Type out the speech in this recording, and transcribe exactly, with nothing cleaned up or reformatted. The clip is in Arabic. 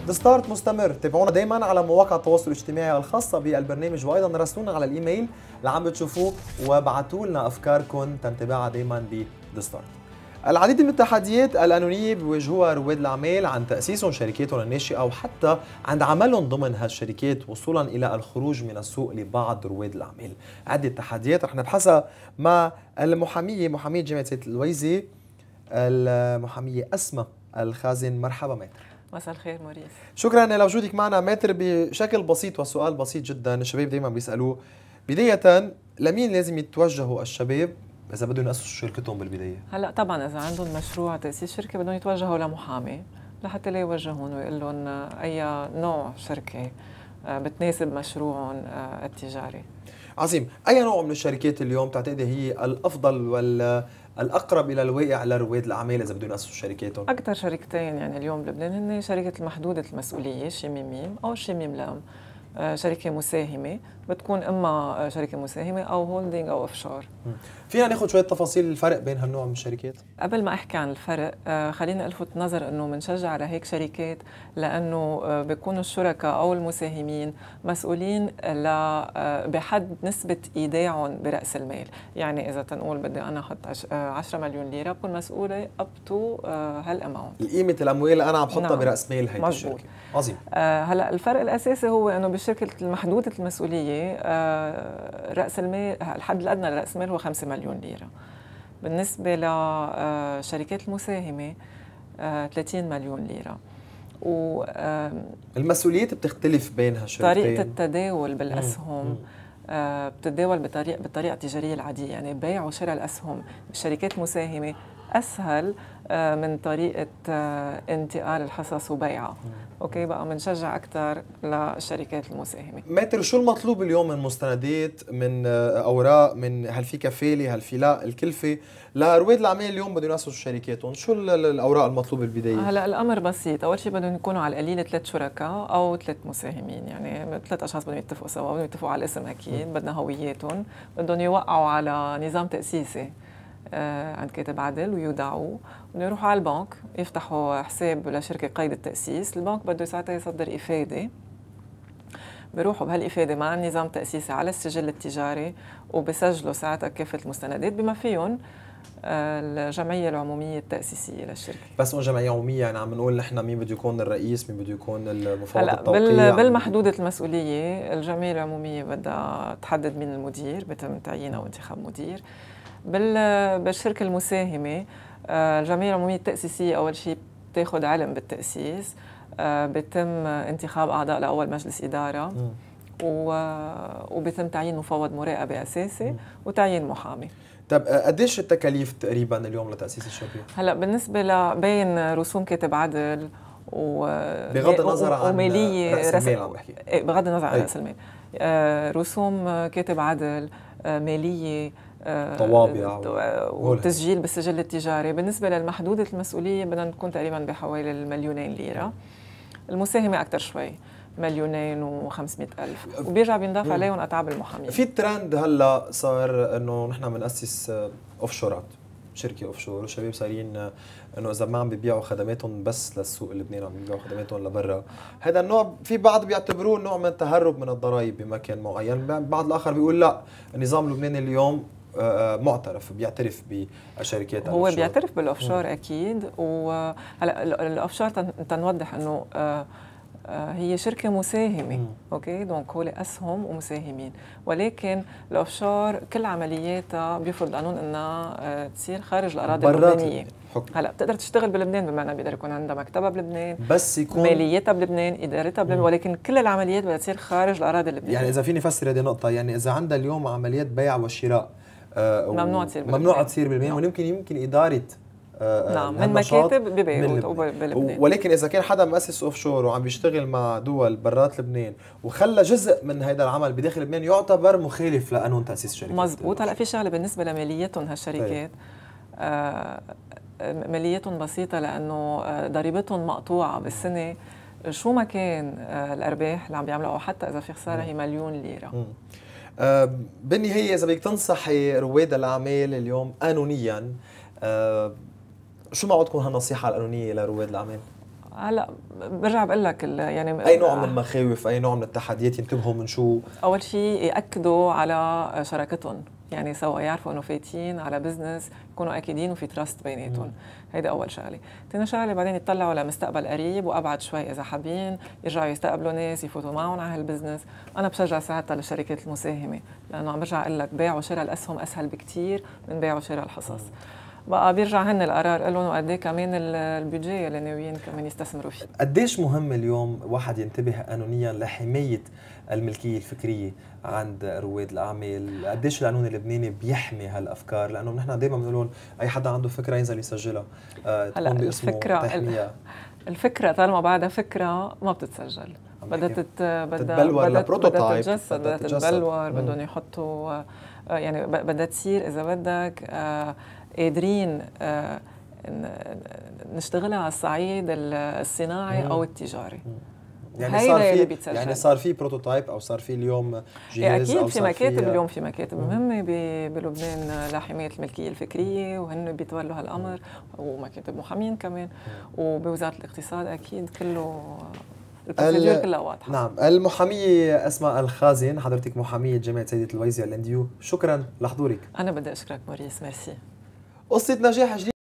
ستارت مستمر. تابعونا دائما على مواقع التواصل الاجتماعي الخاصه بالبرنامج، وايضا راسلونا على الايميل اللي عم بتشوفوه وابعتوا لنا افكاركم تنتبعها دائما بستارت. العديد من التحديات القانونيه بيواجهوها رواد الاعمال عن تاسيسهم شركاتهم الناشئه وحتى عند عملهم ضمن هالشركات وصولا الى الخروج من السوق لبعض رواد الاعمال. عده تحديات رح نبحثها مع المحاميه محاميه جامعه سيد الويزي المحاميه اسماء الخازن. مرحبا ماتر. مساء الخير موريس. شكرا لوجودك معنا ماتر. بشكل بسيط وسؤال بسيط جدا الشباب دائما بيسالوه، بدايه لمين لازم يتوجهوا الشباب اذا بدهم ياسسوا شركتهم بالبدايه؟ هلا طبعا اذا عندهم مشروع تاسيس شركه بدهم يتوجهوا لمحامي لحتى لا يوجهون ويقول لهم اي نوع شركه بتناسب مشروعهم التجاري. عظيم. اي نوع من الشركات اليوم تعتقدي هي الافضل والاقرب الى الواقع لرواد الاعمال اذا بدهم ياسسوا شركاتهم؟ اكثر شركتين يعني اليوم بلبنان هن شركه المحدوده المسؤوليه شيميم ميم او شيميم لام، شركه مساهمه بتكون اما شركه مساهمه او هولدنج او اوفشور. فينا ناخذ شويه تفاصيل الفرق بين هالنوع من الشركات؟ قبل ما احكي عن الفرق خلينا الفت نظر انه بنشجع على هيك شركات لانه بيكونوا الشركاء او المساهمين مسؤولين ل بحد نسبه ايداعهم براس المال، يعني اذا تنقول بدي انا احط عشرة مليون ليره بكون مسؤوله اب تو هالاماونت، قيمه الاموال اللي انا عم بحطها نعم. براس مال هيدي الشركه. عظيم. آه هلا الفرق الاساسي هو انه بالشركه المحدوده المسؤوليه آه راس المال الحد الادنى لراس المال هو خمسة مليون ليره. بالنسبه لشركات المساهمه آه ثلاثين مليون ليره. و المسؤوليات بتختلف بين هالشركتين. طريقه التداول بالاسهم آه بتتداول بطريقه بالطريقه التجاريه العاديه، يعني بيع وشراء الاسهم بالشركات المساهمه اسهل آه من طريقه آه انتقال الحصص وبيعها. اوكي بقى بنشجع اكثر للشركات المساهمه. ماتر، شو المطلوب اليوم من مستندات، من اوراق، من هل في كفاله، هل في لا الكلفه لرواد الاعمال اليوم بدهم ياسسوا شركاتهم؟ شو الاوراق المطلوبه بالبدايه؟ هلا الامر بسيط، اول شيء بدهم يكونوا على القليله ثلاث شركاء او ثلاث مساهمين، يعني ثلاث اشخاص بدهم يتفقوا سوا، بدهم يتفقوا على الاسم اكيد، بدنا هوياتهم، بدهم يوقعوا على نظام تاسيسي آه عند كاتب عدل ويودعوه، بدهم يروحوا على البنك يفتحوا حساب لشركه قيد التاسيس، البنك بده ساعتها يصدر افاده، بيروحوا بهالافاده مع النظام التاسيسي على السجل التجاري وبسجلوا ساعتها كافه المستندات بما فيهم الجمعيه العموميه التاسيسيه للشركه. بس مو جمعيه عموميه، يعني عم نقول نحن مين بده يكون الرئيس، مين بده يكون المفوض هلا التوقيع؟ بالمحدوده المسؤوليه الجمعيه العموميه بدها تحدد مين المدير، بتم تعيينه وانتخاب مدير. بالشركه المساهمه الجمعيه العموميه التاسيسيه اول شيء بتاخذ علم بالتاسيس، بتم انتخاب اعضاء لاول مجلس اداره م. وبيتم تعيين مفوض مراقبه اساسي م. وتعيين محامي. طيب قديش التكاليف تقريبا اليوم لتاسيس الشركه؟ هلا بالنسبه لبين رسوم كاتب عدل و بغض النظر عن وماليه راس المال عم بحكي، بغض النظر عن راس المال، رسوم كاتب عدل، ماليه، طوابع وتسجيل بالسجل التجاري. بالنسبه للمحدوده المسؤوليه بدنا نكون تقريبا بحوالي المليونين ليره، المساهمه اكثر شوي مليونين وخمسمئة ألف، وبيرجع بينضاف عليهم أتعاب المحامين. في ترند هلا صار انه نحن بنأسس اوفشورات، شركه اوفشور، والشباب صارين انه اذا ما عم بيبيعوا خدماتهم بس للسوق اللبناني عم بيبيعوا خدماتهم لبرا. هذا النوع في بعض بيعتبروه نوع من التهرب من الضرائب بمكان معين، بعض الاخر بيقول لا، النظام اللبناني اليوم معترف بيعترف بالشركات. هو بيعترف بالاوفشور اكيد. وهلا الاوفشور تنوضح انه هي شركة مساهمة، مم. اوكي دونك هو اسهم ومساهمين، ولكن الاوفشور كل عملياتها بيفرض قانون انها تصير خارج الاراضي اللبنانية. هلا بتقدر تشتغل بلبنان، بمعنى بيقدر يكون عندها مكتبها بلبنان، بس يكون ماليتها بلبنان، ادارتها بلبنان، ولكن كل العمليات بدها تصير خارج الاراضي اللبنانية. يعني اذا فيني افسر هذه النقطة، يعني اذا عندها اليوم عمليات بيع وشراء آه ممنوع تصير بلبنان، ممنوع تصير بلبنان، ويمكن يمكن ادارة آه نعم من مكاتب ببيروت او بلبنان. ولكن اذا كان حدا مؤسس اوف شور وعم بيشتغل مع دول برات لبنان وخلى جزء من هذا العمل بداخل لبنان، يعتبر مخالف لقانون تاسيس شركات. مزبوط. هلا في شغله بالنسبه لماليتهم هالشركات، آه ماليتهم بسيطه لانه ضريبتهم مقطوعه بالسنه، شو ما كان آه الارباح اللي عم بيعملوا، او حتى اذا في خساره هي مليون ليره. م. آه بالنهايه اذا بدك تنصحي رواد الاعمال اليوم قانونيا، آه شو ما عود تكون هالنصيحة القانونية لرواد الأعمال؟ هلا برجع بقول لك يعني اي نوع من المخاوف، اي نوع من التحديات ينتبهوا من شو؟ اول شيء ياكدوا على شراكتهم، يعني سوا يعرفوا انه فايتين على بزنس يكونوا اكيدين وفي تراست بيناتهم. هيدا اول شغله. ثاني شغله بعدين يطلعوا لمستقبل قريب وابعد شوي اذا حابين يرجعوا يستقبلوا ناس يفوتوا معهم على هالبزنس. انا بشجع ساعتها للشركات المساهمه، لانه عم برجع اقول لك بيع وشراء الاسهم اسهل بكثير من بيع وشراء الحصص. بقى بيرجع هن القرار لهم وقد ايه كمان البيدجي اللي ناويين كمان يستثمروا فيه. قديش مهم اليوم واحد ينتبه قانونيا لحمايه الملكيه الفكريه عند رواد الاعمال؟ قديش القانون اللبناني بيحمي هالافكار؟ لانه نحن دائما بنقول لهم اي حدا عنده فكره ينزل يسجلها، أه تكون باسمه تحميها. الفكره طالما بعدها فكره ما بتتسجل، بدها تت بدها تتبلور لبروتوتايب، بدها تتجسد، بدها تتبلور، بدهم يحطوا يعني بدها تصير اذا بدك آه قادرين آه نشتغلها على الصعيد الصناعي او التجاري. يعني صار في يعني صار في بروتوتايب او صار في اليوم جهاز؟ اكيد في مكاتب اليوم، في مكاتب مهمه بلبنان لحمايه الملكيه الفكريه وهن بيتولوا هالامر، ومكاتب محامين كمان، وبوزاره الاقتصاد اكيد كله البروسيدور كلها واضحه. نعم. المحاميه اسماء الخازن، حضرتك محاميه جامعه سيدة الويزي الانديو، شكرا لحضورك. انا بدي اشكرك موريس، ميرسي. قصه نجاح جديده.